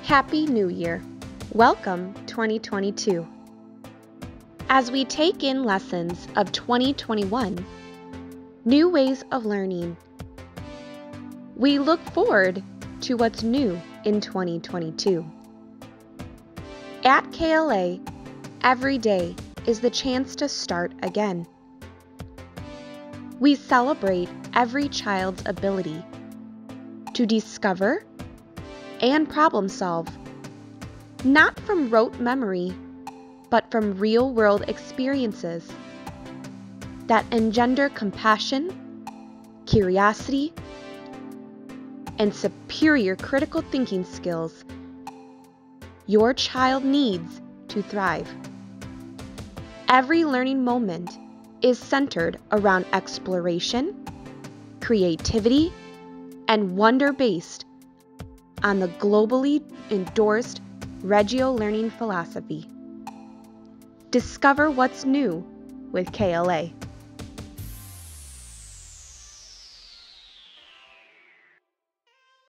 Happy New Year! Welcome 2022. As we take in lessons of 2021, new ways of learning, we look forward to what's new in 2022. At KLA, every day is the chance to start again. We celebrate every child's ability to discover and problem solve, not from rote memory, but from real-world experiences that engender compassion, curiosity, and superior critical thinking skills your child needs to thrive. Every learning moment is centered around exploration, creativity, and wonder based on the globally endorsed Reggio learning philosophy. Discover what's new with KLA.